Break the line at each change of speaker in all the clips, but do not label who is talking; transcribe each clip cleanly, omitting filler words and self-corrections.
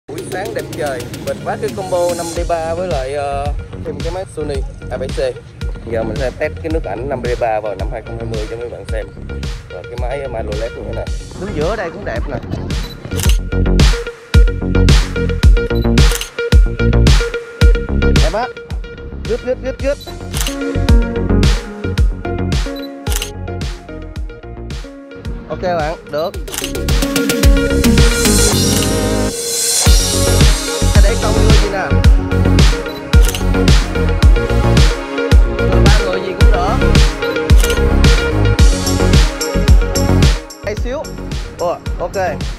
Buổi sáng đẹp trời, bệt phát cái combo 5D3 với lại thêm cái máy Sony A7C. Giờ mình sẽ test cái nước ảnh 5D3 vào năm 2020 cho mấy bạn xem. Và cái máy micro LED như thế này. Đứng giữa đây cũng đẹp nè. Đẹp á. Good. Ok bạn, được. Để công người gì nè, người ba người gì cũng đỡ. Hay xíu. Ồ, ok.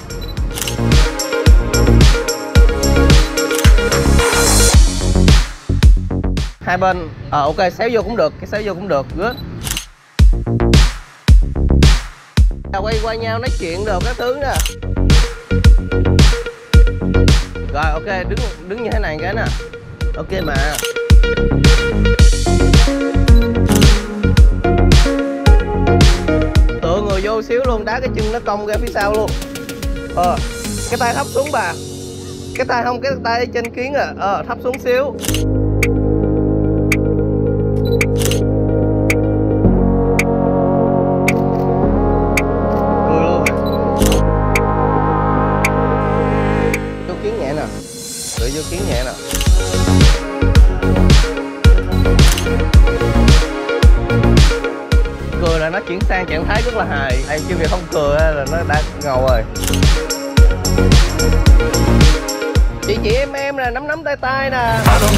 Hai bên, ok, xéo vô cũng được, cái xéo vô cũng được, good. Quay qua nhau nói chuyện được các thứ nè. Rồi ok, đứng như thế này cái nè. Ok mà. Tựa người vô xíu luôn, đá cái chân nó cong ra phía sau luôn. Cái tay thấp xuống bà. Cái tay không, cái tay trên kiến à. Thấp xuống xíu. Vô kiến nhẹ nè. Cười là nó chuyển sang trạng thái rất là hài. Ai chưa việc không cười là nó đã ngầu rồi. Chị em là nắm tay nè.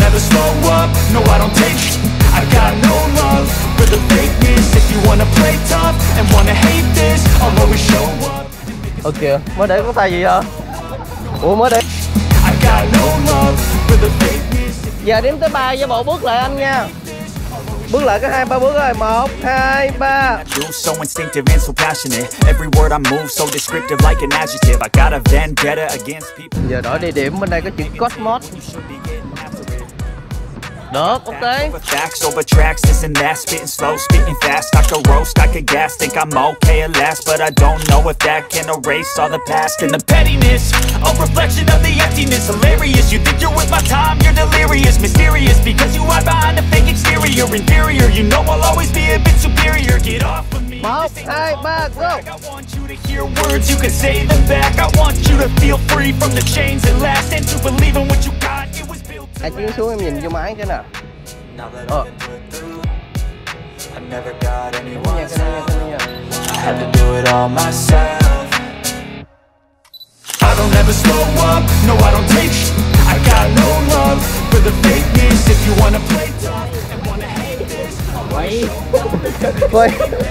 Ok, mới để có tay gì vậy? Ủa mới để. Giờ đếm tới 3 với bộ bước lại anh nha. Bước lại có 2-3 bước rồi. 1, 2, 3. Giờ đổi địa điểm, bên đây có chữ Cosmos. Được, ok. Một, hai, ba, go. Ai chuyển xuống em nhìn vô máy cái nè. Quay.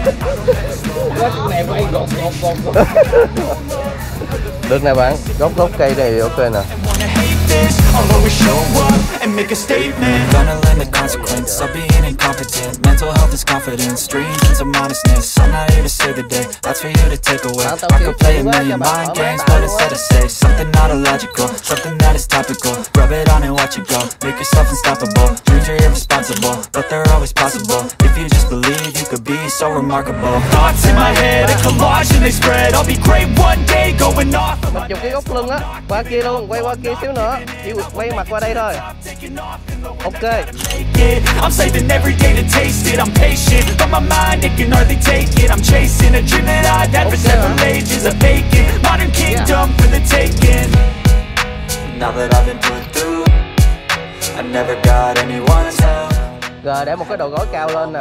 Được nè bạn, gốc cây này ok nè. I'll always show up and make a statement. Gonna learn the consequence of being incompetent. Mental health is confidence, dreams and some honestness. I'm not here to save the day, that's for you to take away. I could play a million mind games, but instead I say something not illogical, something that is topical. Rub it on and watch it go, make yourself unstoppable. Dreams are irresponsible, but they're always possible. If you just believe, you could be so remarkable. Thoughts in my head, a collage and they spread. I'll be great one day, going off. Mình chụp cái góc lưng á, qua kia luôn, quay qua kia xíu nữa. Chỉ quay mặt qua đây thôi. Ok. I'm saving every day to taste it. I'm patient, but my mind it can hardly take it. I'm chasing a dream that I've had for several ages. A vacant modern kingdom for the taking. Now that I've been put through, I never got anyone's help. Rồi để một cái đầu gối cao lên nè.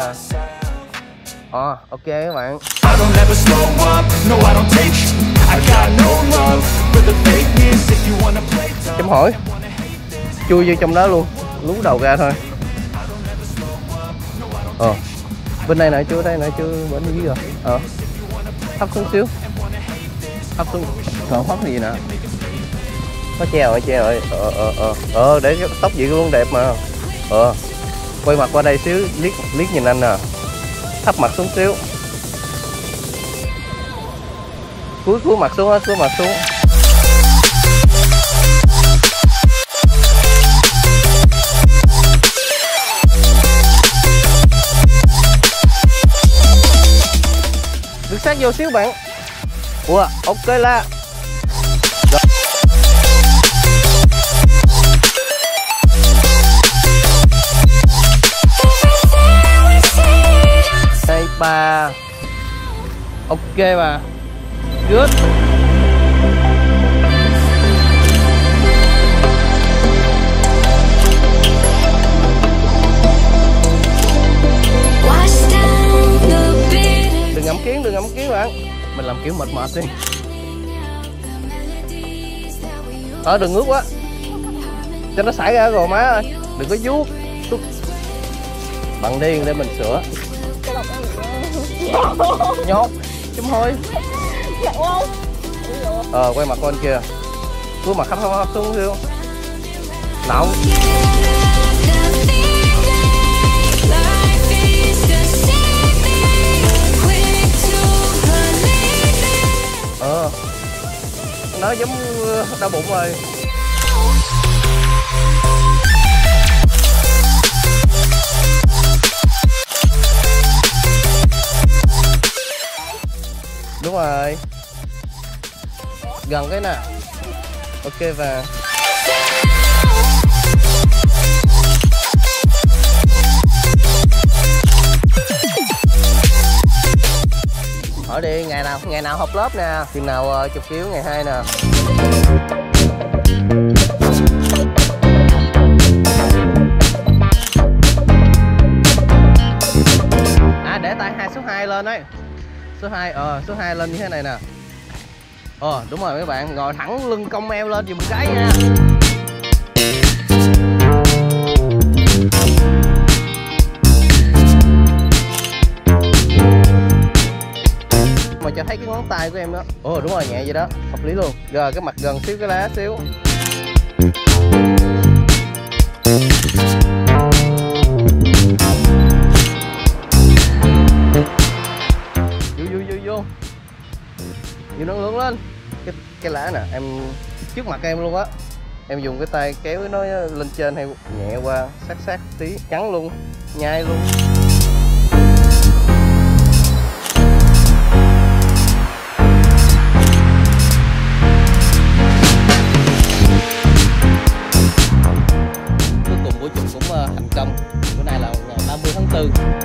Ok các bạn. I don't ever slow up, no I don't take. I got no love for the fakeness. If you wanna play tough. Chấm hỏi. Chui vô trong đó luôn, lú đầu ra thôi. Bên đây nè chưa, đây nè chưa, bên dưới rồi. Thấp xuống xíu, thấp xuống, còn thoát gì nè. Có treo rồi. Để cái tóc vậy luôn đẹp mà. Quay mặt qua đây xíu, liếc nhìn anh nè. Thấp mặt xuống xíu. Cúi mặt xuống, cúi mặt xuống. Được sát vô xíu bạn. Ủa, ok là.
Ok mà. Good. Đừng ngắm kiến bạn. Mình làm kiểu mệt mệt đi. Đừng ngước quá. Cho nó xảy ra rồi má ơi. Đừng có vuốt. Bằng điên để mình sửa. Nhốt. Chấm hôi. Quay mặt con kia. Cứ mặt hấp xuống không? Nóng. Nó giống đau bụng rồi. Đúng rồi. Gần cái nè. Ok và hỏi đi, ngày nào học lớp nè, chừng nào chụp chiếu ngày 2 nè. Để tay số 2 lên đấy. Số 2 lên như thế này nè. Đúng rồi mấy bạn, ngồi thẳng lưng cong eo lên dùm cái nha. Mà cho thấy cái ngón tay của em đó. Đúng rồi, nhẹ vậy đó, hợp lý luôn. Rồi cái mặt gần xíu cái lá xíu. Vô. Nhiều năng lượng lên. Cái lá nè, em trước mặt em luôn á. Em dùng cái tay kéo nó lên trên hay nhẹ qua sát tí, cắn luôn, nhai luôn. Cuối cùng buổi chụp cũng thành công. Bữa nay là ngày 30 tháng 4.